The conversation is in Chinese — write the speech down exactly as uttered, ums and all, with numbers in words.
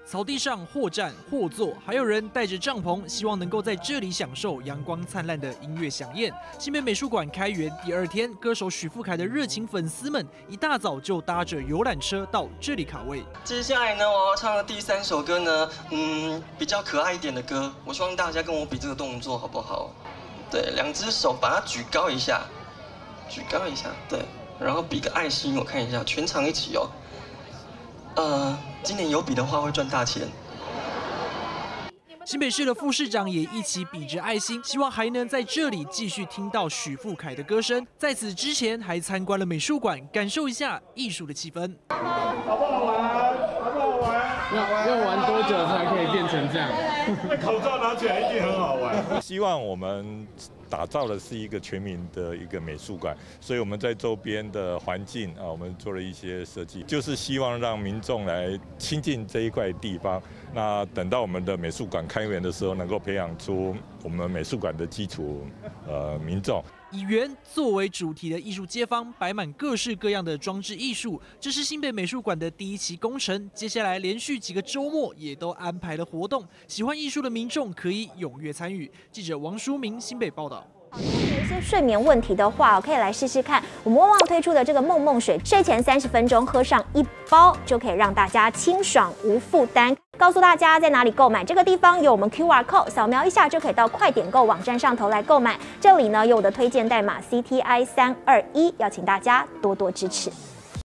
草地上或站或坐，还有人带着帐篷，希望能够在这里享受阳光灿烂的音乐飨宴。新北美术馆开园第二天，歌手许富凯的热情粉丝们一大早就搭着游览车到这里卡位。 接下来呢，我要唱的第三首歌呢，嗯，比较可爱一点的歌，我希望大家跟我比这个动作好不好？对，两只手把它举高一下，举高一下，对，然后比个爱心，我看一下，全场一起哦。呃，今年有比的话会赚大钱。 新北市的副市长也一起比着爱心，希望还能在这里继续听到许富凯的歌声。在此之前，还参观了美术馆，感受一下艺术的气氛。 好不好玩？好不好玩？ 要要玩多久才可以变成这样？ 那口罩拿起来一定很好玩。 希望我们打造的是一个全民的一个美术馆，所以我们在周边的环境啊，我们做了一些设计，就是希望让民众来亲近这一块地方。那等到我们的美术馆开园的时候，能够培养出我们美术馆的基础呃民众。 以园作为主题的艺术街坊，摆满各式各样的装置艺术。这是新北美术馆的第一期工程，接下来连续几个周末也都安排了活动，喜欢艺术的民众可以踊跃参与。记者王淑明新北报道。 有一些睡眠问题的话，可以来试试看我们旺旺推出的这个梦梦水，睡前三十分钟喝上一包，就可以让大家清爽无负担。告诉大家在哪里购买，这个地方有我们 Q R code， 扫描一下就可以到快点购网站上头来购买。这里呢有我的推荐代码 C T I 三二一，邀请大家多多支持。